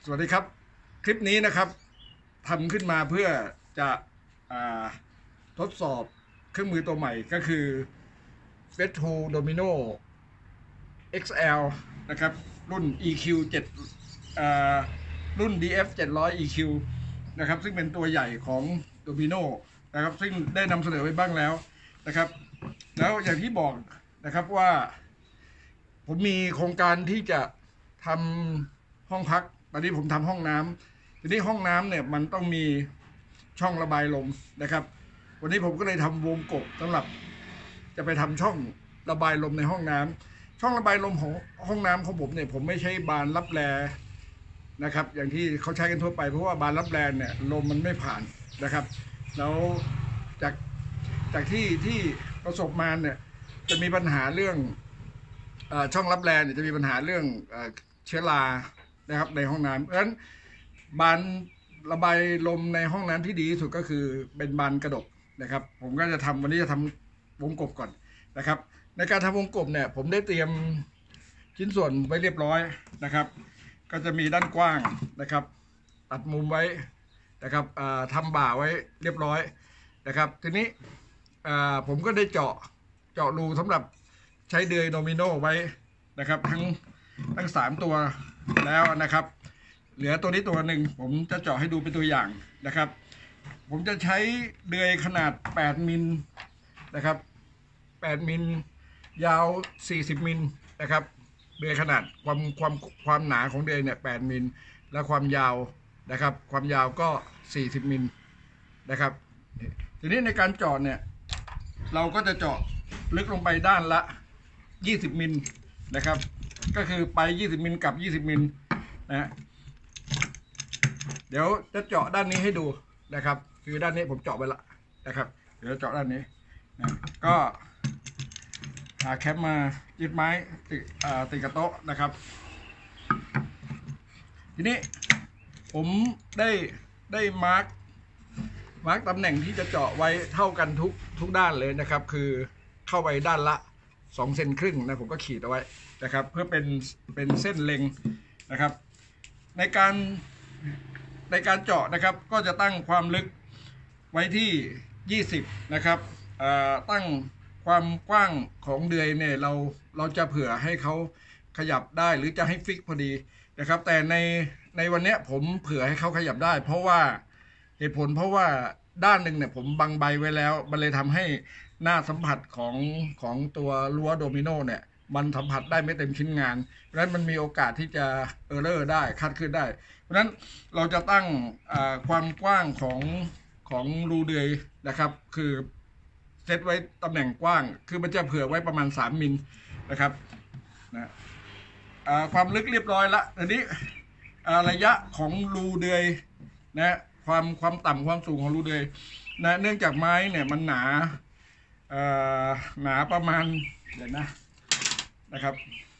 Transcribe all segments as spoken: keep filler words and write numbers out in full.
สวัสดีครับคลิปนี้นะครับทำขึ้นมาเพื่อจะทดสอบเครื่องมือตัวใหม่ก็คือ เฟส ทู Domino เอ็กซ์ แอล นะครับรุ่น อี คิว เจ็ด รุ่น ดี เอฟ เจ็ดร้อย อี คิว นะครับซึ่งเป็นตัวใหญ่ของ Domino นะครับซึ่งได้นำเสนอไว้บ้างแล้วนะครับแล้วอย่างที่บอกนะครับว่าผมมีโครงการที่จะทำห้องพักตอนนี้ผมทำห้องน้ำทีนี้ห้องน้ำเนี่ยมันต้องมีช่องระบายลมนะครับวันนี้ผมก็เลยทำวงกบสำหรับจะไปทำช่องระบายลมในห้องน้ำช่องระบายลมของห้องน้ำของผมเนี่ยผมไม่ใช้บานรับแลนะครับอย่างที่เขาใช้กันทั่วไปเพราะว่าบานรับแลเนี่ยลมมันไม่ผ่านนะครับแล้วจากจากที่ที่ประสบมาเนี่ยจะมีปัญหาเรื่องช่องรับแลเนี่ยจะมีปัญหาเรื่องเชื้อรานะครับในห้องน้ำเพราะฉะนั้นบานระบายลมในห้องน้ำที่ดีที่สุดก็คือเป็นบานกระดกนะครับผมก็จะทำวันนี้จะทำวงกบก่อนนะครับในการทำวงกบเนี่ยผมได้เตรียมชิ้นส่วนไว้เรียบร้อยนะครับก็จะมีด้านกว้างนะครับตัดมุมไว้นะครับทำบ่าไว้เรียบร้อยนะครับทีนี้ผมก็ได้เจาะเจาะรูสำหรับใช้เดือยโดมิโนไว้นะครับทั้งทั้งสามตัวแล้วนะครับเหลือตัวนี้ตัวหนึ่งผมจะเจาะให้ดูเป็นตัวอย่างนะครับผมจะใช้เดือยขนาดแปดมิลนะครับแปดมิลยาวสี่สิบมิลนะครับเดือยขนาดความความความหนาของเดือยเนี่ยแปดมิลและความยาวนะครับความยาวก็สี่สิบมิลนะครับทีนี้ในการเจาะเนี่ยเราก็จะเจาะลึกลงไปด้านละยี่สิบมิลนะครับก็คือไปยี่สิบมิลกับยี่สิบมิลนะเดี๋ยวจะเจาะด้านนี้ให้ดูนะครับคือด้านนี้ผมเจาะไปละนะครับเดี๋ยวเจาะด้านนี้นะก็หาแคปมายึดไม้ติดติดกับโต๊ะนะครับทีนี้ผมได้ได้มาร์กมาร์กตำแหน่งที่จะเจาะไว้เท่ากันทุกทุกด้านเลยนะครับคือเข้าไปด้านละสองเซนครึ่งนะผมก็ขีดเอาไว้นะครับเพื่อเป็นเป็นเส้นเล็งนะครับในการในการเจาะนะครับก็จะตั้งความลึกไว้ที่ยี่สิบนะครับตั้งความกว้างของเดือยเนี่ยเราเราจะเผื่อให้เขาขยับได้หรือจะให้ฟิกพอดีนะครับแต่ในในวันนี้ผมเผื่อให้เขาขยับได้เพราะว่าเหตุผลเพราะว่าด้านหนึ่งเนี่ยผมบังใบไว้แล้วมันเลยทำให้หน้าสัมผัสของของตัวรั้วโดมิโนเนี่ยมันสัมผัสได้ไม่เต็มชิ้นงานเพราะฉะนั้นมันมีโอกาสที่จะเออร์เลอร์ได้คาดเคลื่อนได้เพราะฉะนั้นเราจะตั้งความกว้างของของรูเดือยนะครับคือเซตไว้ตำแหน่งกว้างคือมันจะเผื่อไว้ประมาณสามมิลนะครับนะความลึกเรียบร้อยละทีนี้ระยะของรูเดือยนะความความต่ำความสูงของรูเดือยนะเนื่องจากไม้เนี่ยมันหนาหนาประมาณเดี๋ยวนะนะครับ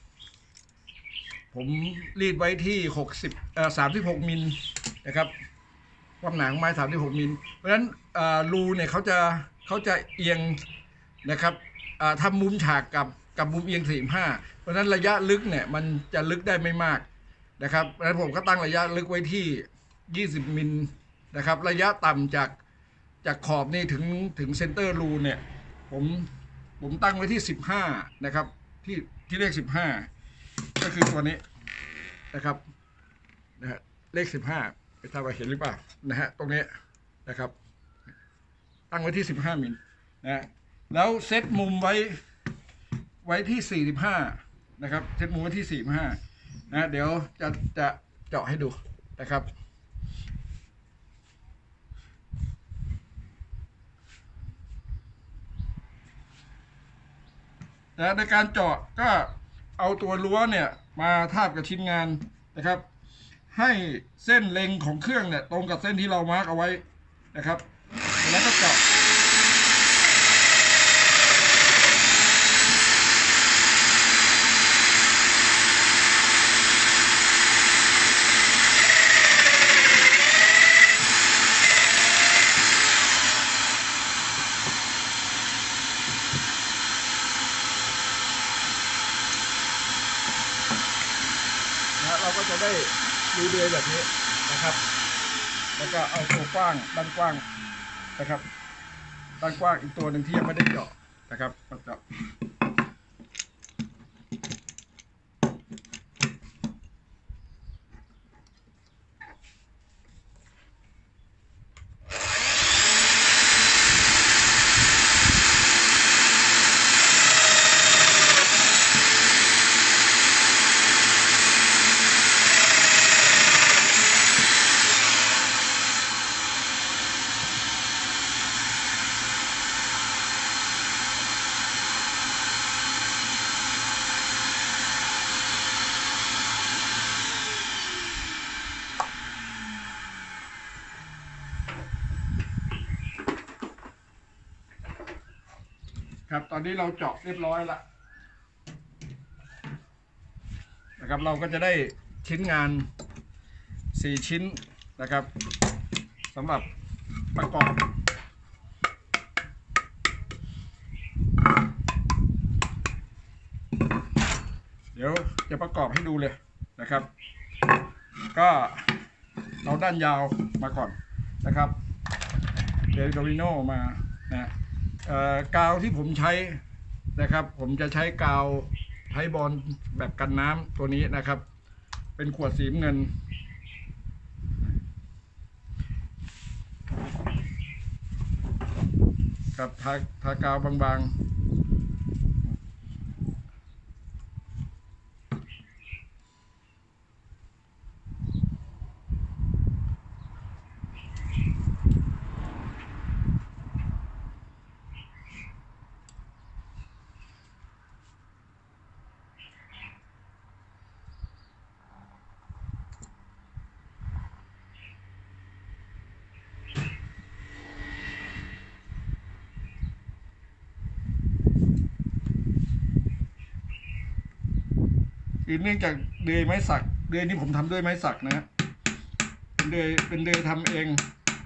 ผมรีดไว้ที่หกสิบเอ่อสามสิบหกมิลนะครับความหนาของไม้สามสิบหกมิลเพราะฉะนั้นรูเนี่ยเขาจะเขาจะเอียงนะครับทำมุมฉากกับกับมุมเอียงสี่สิบห้าเพราะฉะนั้นระยะลึกเนี่ยมันจะลึกได้ไม่มากนะครับเพราะฉะนั้นผมก็ตั้งระยะลึกไว้ที่ยี่สิบมิลนะครับระยะต่ำจากจากขอบนี่ถึงถึงเซนเตอร์รูเนี่ยผมผมตั้งไว้ที่สิบห้านะครับที่ที่เลขสิบห้าก็คือตัวนี้นะครับนะฮะเลขสิบห้าไม่ทราบว่าเห็นหรือเปล่านะฮะตรงนี้นะครับตั้งไว้ที่สิบห้ามิลนะแล้วเซตมุมไว้ไว้ที่สี่สิบห้านะครับเซตมุมไว้ที่สี่สิบห้านะเดี๋ยวจะจะเจาะให้ดูนะครับและในการเจาะก็เอาตัวรั้วเนี่ยมาทาบกับชิ้นงานนะครับให้เส้นเล็งของเครื่องเนี่ยตรงกับเส้นที่เรามาร์กเอาไว้นะครับแล้วก็เจาะเราก็จะได้รูเดือยแบบนี้นะครับแล้วก็เอาตัวกว้างด้านกว้างนะครับด้านกว้างอีกตัวหนึ่งที่ยังไม่ได้เจาะนะครับมาเจาะครับตอนนี้เราเจาะเรียบร้อยแล้วนะครับเราก็จะได้ชิ้นงานสี่ชิ้นนะครับสำหรับประกอบเดี๋ยวจะประกอบให้ดูเลยนะครับก็เราด้านยาวมาก่อนนะครับเดโดมิโนมานะกาวที่ผมใช้นะครับผมจะใช้กาวไทบอลแบบกันน้ำตัวนี้นะครับเป็นขวดสีเงินครับทาทากาวบางๆคือเนื่องจากเดือยไม้สักเดือยนี้ผมทำด้วยไม้สักนะเป็นเดือยเป็นเดือยทำเอง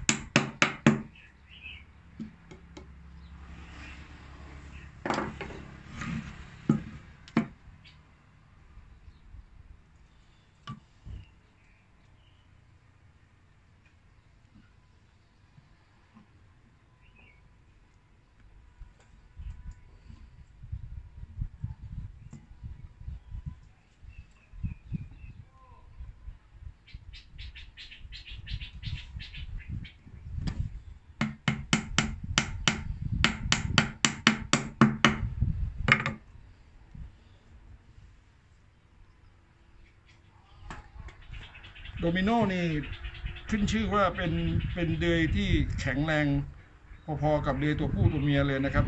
โดมิโนนี่ขึ้นชื่อว่าเป็นเป็นเดือยที่แข็งแรงพอๆกับเดือยตัวผู้ตัวเมียเลยนะครับ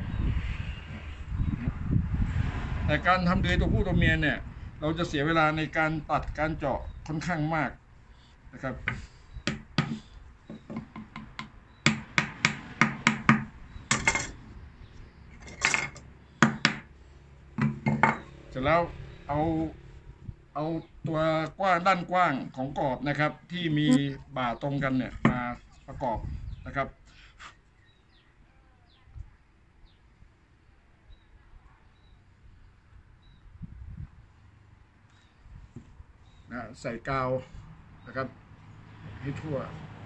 แต่การทำเดือยตัวผู้ตัวเมียเนี่ยเราจะเสียเวลาในการตัดการเจาะค่อนข้างมากนะครับเสร็จแล้วเอาเอาตัวกว้างด้านกว้างของกรอบนะครับที่มีบ่าตรงกันเนี่ยมาประกอบนะครับนะใส่กาวนะครับให้ทั่ว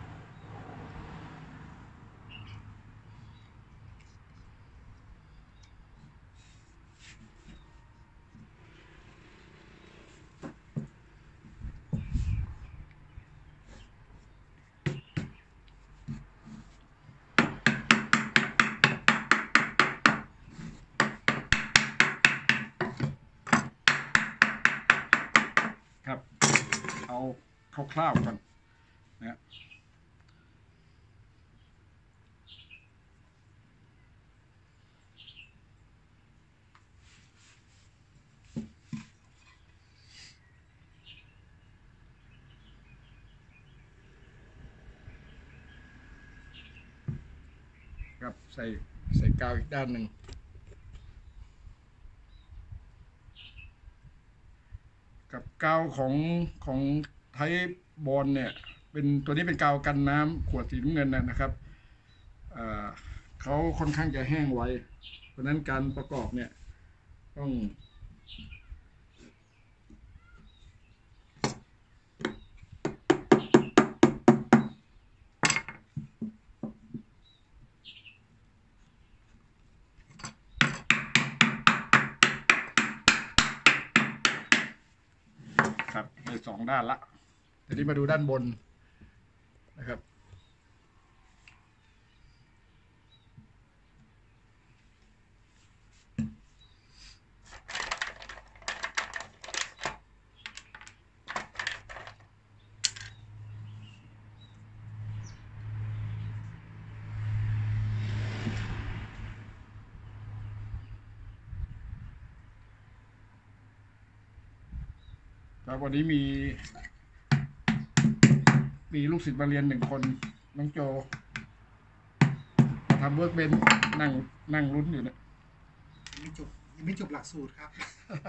ครับเอาคร่าวๆก่อนนะครับใส่ใส่กาวอีกด้านหนึ่งกับกาวของของไทบอลเนี่ยเป็นตัวนี้เป็นกาวกันน้ำขวดสีน้ำเงินนะครับเขาค่อนข้างจะแห้งไวเพราะนั้นการประกอบเนี่ยต้องในสองด้านละทีนี้มาดูด้านบนนะครับครับวันนี้มีมีลูกศิษย์มาเรียนหนึ่งคนน้องโจมาทำเวิร์กเบนนั่งนั่งลุ้นอยู่เนี่ยยังไม่จบยังไม่จบหลักสูตรครับ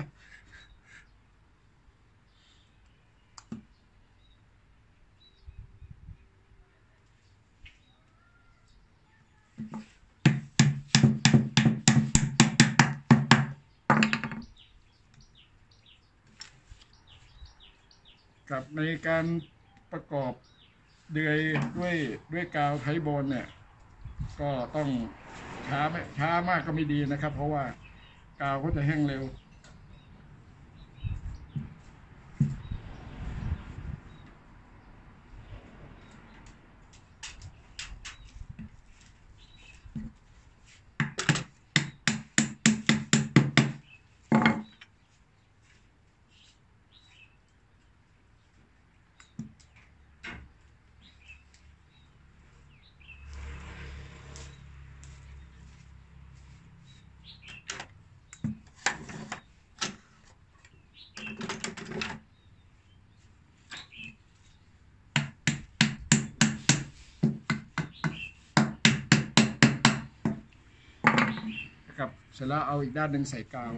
กับในการประกอบเดือยด้วยด้วยกาวไทโบนเนี่ยก็ต้องช้าไม่ช้ามากก็ไม่ดีนะครับเพราะว่ากาวก็จะแห้งเร็วครับเสร็จแล้วเอาอีกด้านหนึ่งใส่กาว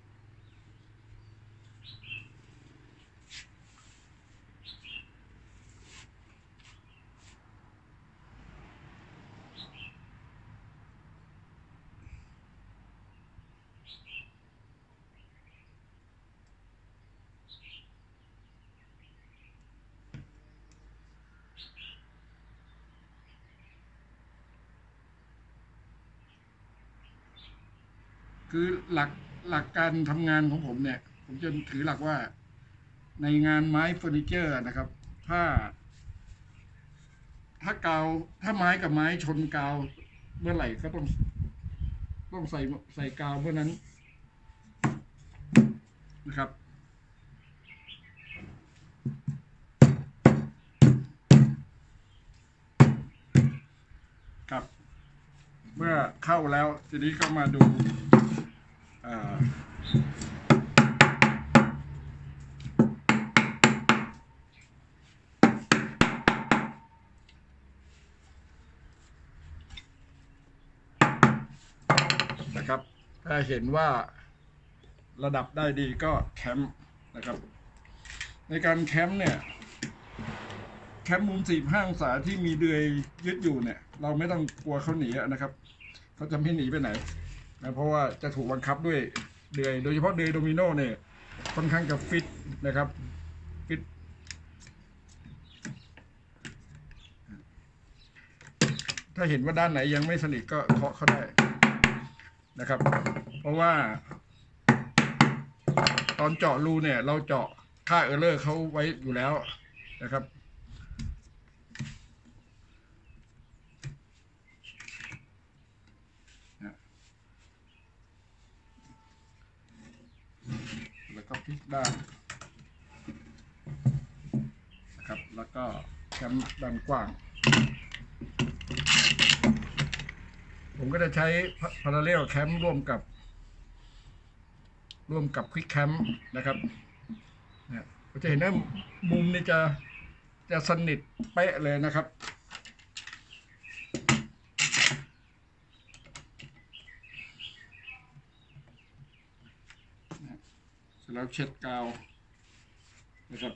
คือหลักหลักการทำงานของผมเนี่ยผมจะถือหลักว่าในงานไม้เฟอร์นิเจอร์นะครับถ้าถ้ากาวถ้าไม้กับไม้ชนกาวเมื่อไหร่ก็ต้องต้องใส่ใส่กาวเมื่อนั้นนะครับครับเมื่อเข้าแล้วทีนี้ก็มาดูนะครับถ้าเห็นว่าระดับได้ดีก็แคมป์นะครับในการแคมป์เนี่ยแคมป์มุมสี่สิบห้าองศาที่มีเดือยยึดอยู่เนี่ยเราไม่ต้องกลัวเขาหนีนะครับเขาจะไม่หนีไปไหนนะเพราะว่าจะถูกบังคับด้วยเดือยโดยเฉพาะเดือยโดมิโนเนี่ยค่อนข้างจะฟิตนะครับฟิตถ้าเห็นว่าด้านไหนยังไม่สนิทก็เคาะเขาได้นะครับเพราะว่าตอนเจาะรูเนี่ยเราเจาะค่าเออร์เลอร์เขาไว้อยู่แล้วนะครับแล้วก็พลิกด้านนะครับแล้วก็แคมด้านกว้างผมก็จะใช้ Parallel Cam ร่วมกับร่วมกับ Quick Cam นะครับเนี่ยเราจะเห็นว่ามุมนี่จะจะสนิทเป๊ะเลยนะครับเสร็จแล้วเช็ดกาวนะครับ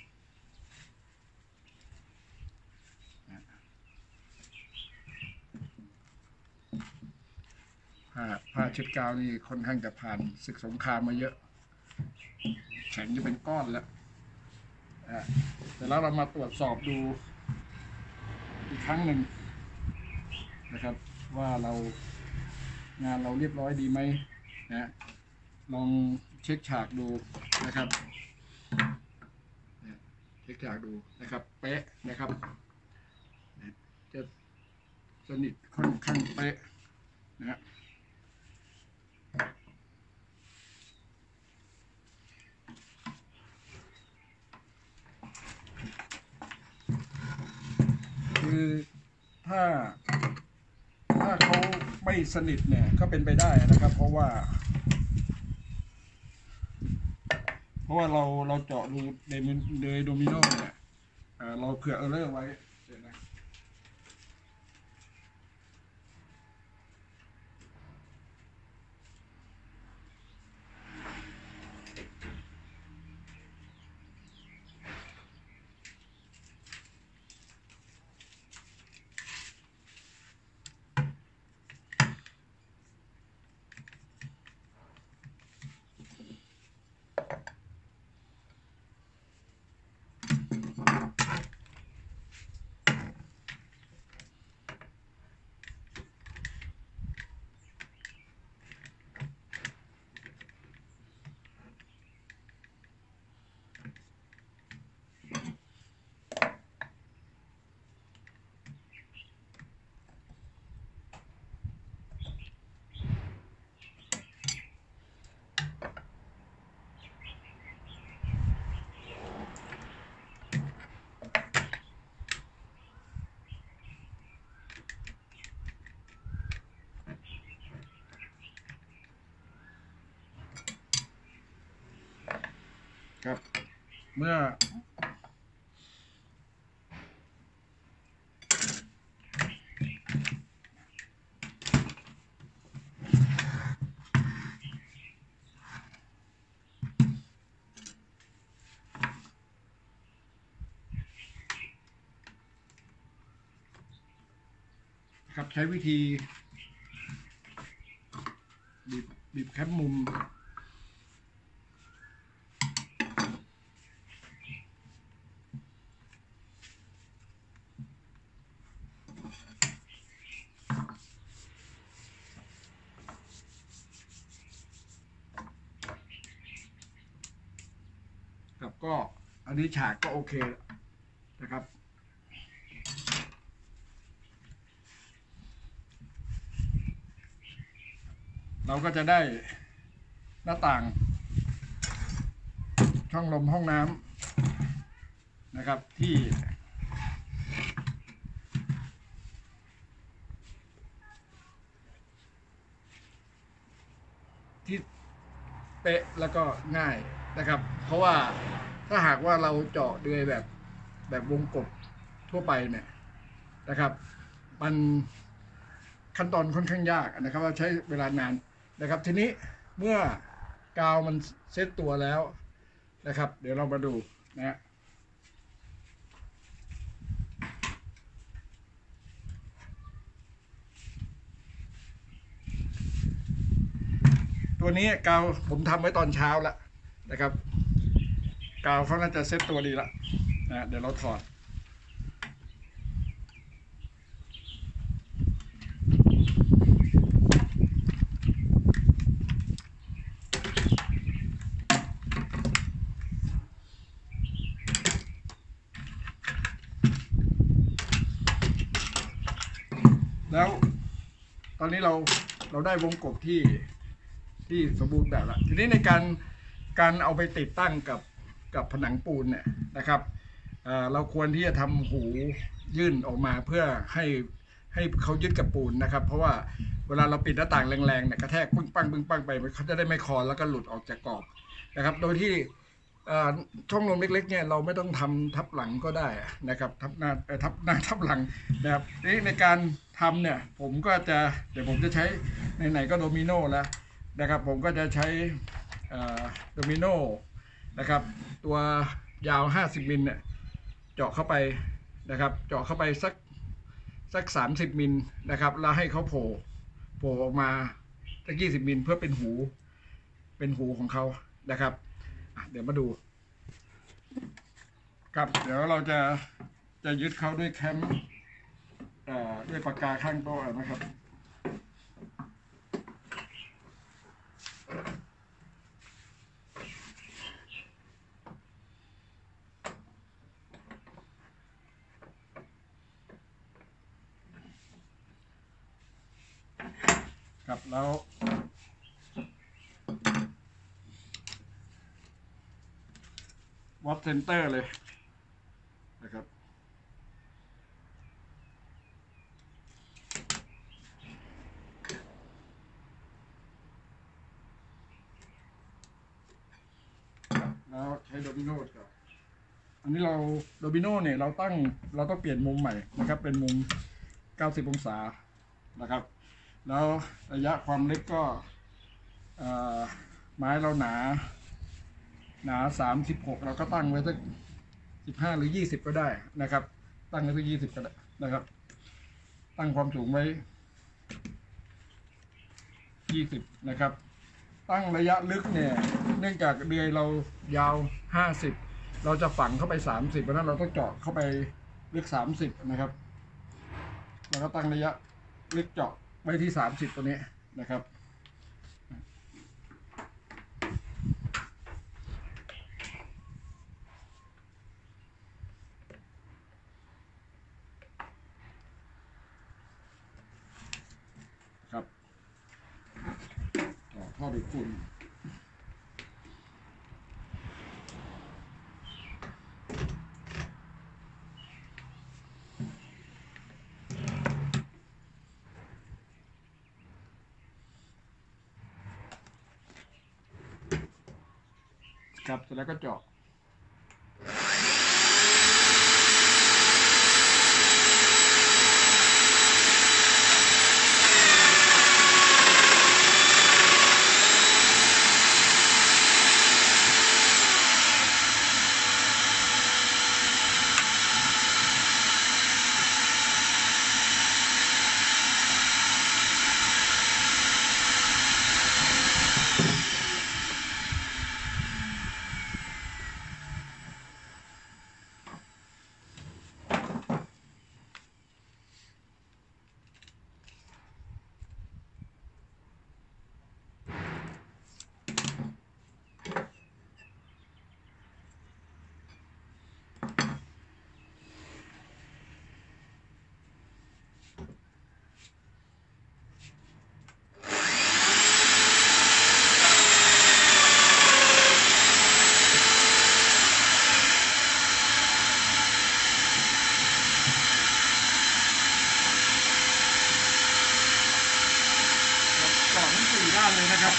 ผ้าผ้าเช็ดกาวนี่ค่อนข้างจะผ่านศึกสงครามมาเยอะแข็งจะเป็นก้อนแล้วแต่แล้วเรามาตรวจสอบดูอีกครั้งหนึ่งนะครับว่าเรางานเราเรียบร้อยดีไหมนะลองเช็คฉากดูนะครับช็คฉากดูนะครับเป๊ะนะครับจะสนิทค่อนข้างเป๊ะนะฮะคือถ้าถ้าเขาไม่สนิทเนี่ยก็เป็นไปได้นะครับเพราะว่าเพราะว่าเราเราเจาะรูในในโดมิโนเนี่ยเราเผื่อเออร์เลอร์ไว้เดี๋ยวครับเมื่อครับใช้วิธีบีบบีบแคปมุมครับก็อันนี้ฉากก็โอเคนะครับเราก็จะได้หน้าต่างช่องลมห้องน้ำนะครับที่ที่เป๊ะแล้วก็ง่ายนะครับเพราะว่าถ้าหากว่าเราเจาะด้วยแบบแบบวงกบทั่วไปเนี่ยนะครับมันขั้นตอนค่อนข้างยากนะครับว่าใช้เวลานานนะครับทีนี้เมื่อกาวมันเซตตัวแล้วนะครับเดี๋ยวเรามาดูนะฮะตัวนี้กาวผมทำไว้ตอนเช้าแล้วนะครับกาวเขาน่าจะเซตตัวดีแล้วนะเดี๋ยวเราถอดแล้วตอนนี้เราเราได้วงกบที่ที่สมบูรณ์แบบแล้วทีนี้ในการการเอาไปติดตั้งกับกับผนังปูนเนี่ยนะครับ เอ่อ เราควรที่จะทำหูยื่นออกมาเพื่อให้ให้เขายึดกับปูนนะครับ เพราะว่าเวลาเราปิดหน้าต่างแรงๆเนี่ยกระแทกปึ้งปังปึ้งปังไปเขาจะได้ไม่คลอนแล้วก็หลุดออกจากกรอบนะครับโดยที่ช่องลมเล็กๆเนี่ยเราไม่ต้องทำทับหลังก็ได้นะครับทับหน้าทับหน้าทับหลังนะครับนี่ในการทำเนี่ยผมก็จะเดี๋ยวผมจะใช้ไหนๆก็โดมิโนแล้วนะครับผมก็จะใช้โดมิโนนะครับตัวยาวห้าสิบมิลเนี่ยเจาะเข้าไปนะครับเจาะเข้าไปสักสักสามสิบมิลนะครับแล้วให้เขาโผล่โผล่ออกมาสักยี่สิบมิลเพื่อเป็นหูเป็นหูของเขานะครับเดี๋ยวมาดูครับเดี๋ยวเราจะจะยึดเขาด้วยแคมด้วยปากกาข้างโต๊ะนะครับครับแล้ววัดเซนเตอร์เลยนะครับแล้วใช้โดมิโนก่อนอันนี้เราโดมิโนเนี่ยเราตั้งเราต้องเปลี่ยนมุมใหม่นะครับเป็นมุมเก้าสิบองศานะครับแล้วระยะความลึกก็ไม้เราหนาหนาสามสิบหกเราก็ตั้งไว้สักสิบห้าหรือยี่สิบก็ได้นะครับตั้งไว้สักยี่สิบก็ได้นะครับตั้งความสูงไว้ยี่สิบนะครับตั้งระยะลึกเนี่ยเนื่องจากเดือยเรายาวห้าสิบเราจะฝังเข้าไปสามสิบเพราะนั้นเราต้องเจาะเข้าไปลึกสามสิบนะครับแล้วก็ตั้งระยะลึกเจาะไว้ที่สามสิบตัวนี้นะครับครับต่อท่อดูดฝุ่นครับเสร็จแล้วก็เจาะด้านเลยนะครับ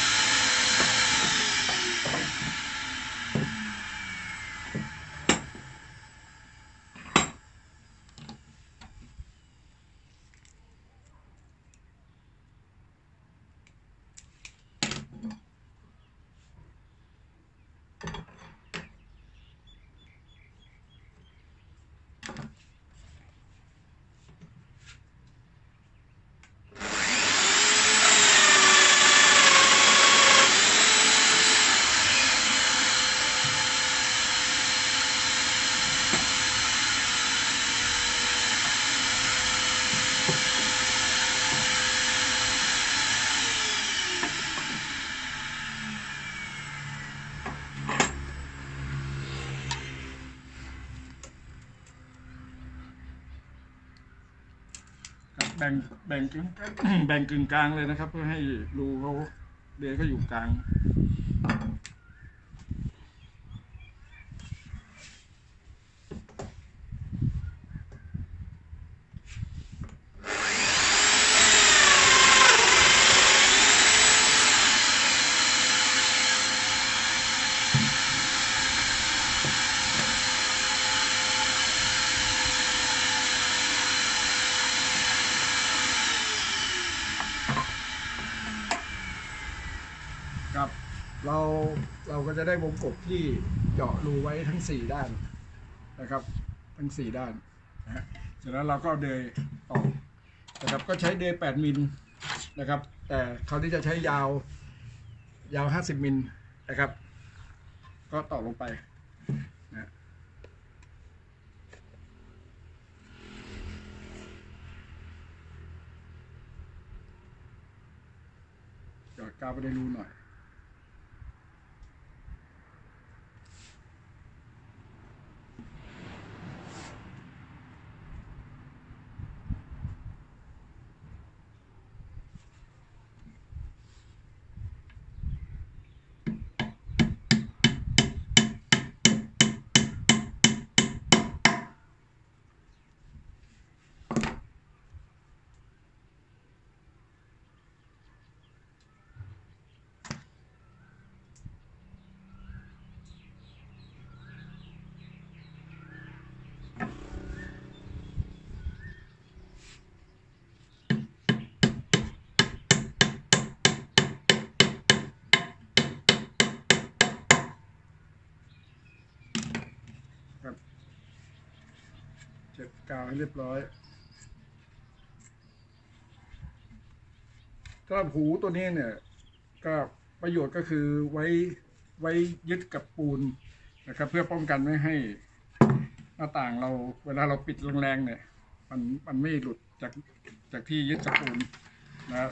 แบ่งแบ่งกึ่งแบ่งกึ่งกลางเลยนะครับเพื่อให้รูเขาเดือยเขาอยู่กลางครับเราเราก็จะได้วงกบที่เจาะรูไว้ทั้งสี่ด้านนะครับทั้งสี่ด้านนะฮะเสร็จแล้วเราก็เดยต่อนะครับก็ใช้เดยแปดมิลนะครับแต่เขาที่จะใช้ยาวยาวห้าสิบมิลนะครับก็ต่อลงไปนะหยอดกาวไปในรูหน่อยเช็ดกาวให้เรียบร้อยสำหรับหูตัวนี้เนี่ยก็ประโยชน์ก็คือไว้ไว้ยึดกับปูนนะครับเพื่อป้องกันไม่ให้หน้าต่างเราเวลาเราปิดแรงๆเนี่ยมันมันไม่หลุดจากจากที่ยึดกับปูนนะครับ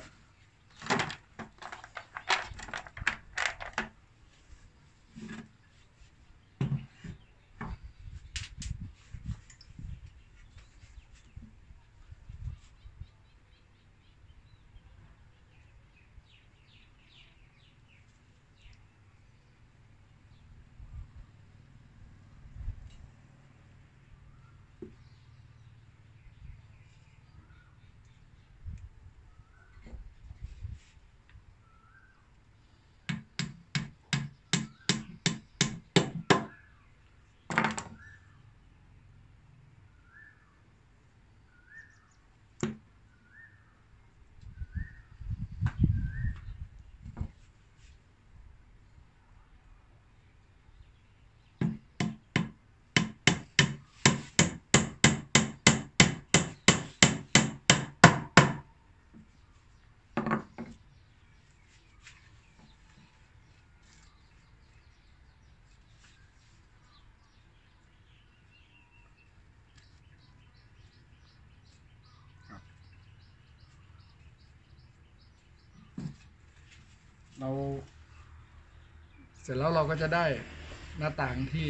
เราเสร็จแล้วเราก็จะได้หน้าต่างที่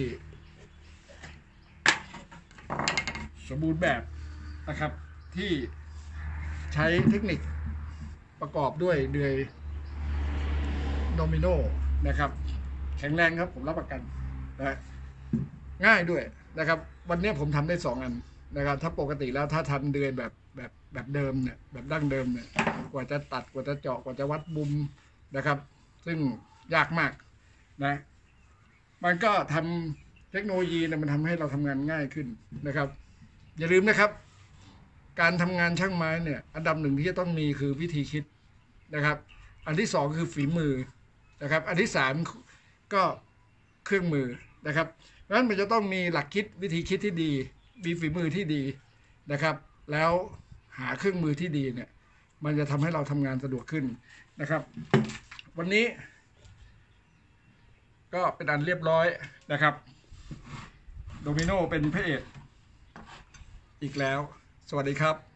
สมบูรณ์แบบนะครับที่ใช้เทคนิคประกอบด้วยเดือยโดมิโนนะครับแข็งแรงครับผมรับประกันนะง่ายด้วยนะครับวันนี้ผมทำได้สองอันนะครับถ้าปกติแล้วถ้าทำเดือยแบบแบบแบบเดิมเนี่ยแบบดั้งเดิมเนี่ยกว่าจะตัดกว่าจะเจาะกว่าจะวัดบุมนะครับซึ่งยากมากนะมันก็ทำเทคโนโลยีเนี่ยมันทำให้เราทำงานง่ายขึ้นนะครับอย่าลืมนะครับการทำงานช่างไม้เนี่ยอันดับหนึ่งที่จะต้องมีคือวิธีคิดนะครับอันที่สองคือฝีมือนะครับอันที่สามก็เครื่องมือนะครับเพราะฉะนั้นมันจะต้องมีหลักคิดวิธีคิดที่ดีมีฝีมือที่ดีนะครับแล้วหาเครื่องมือที่ดีเนี่ยมันจะทำให้เราทำงานสะดวกขึ้นนะครับวันนี้ก็เป็นอันเรียบร้อยนะครับโดมิโนเป็นพระเอกอีกแล้วสวัสดีครับ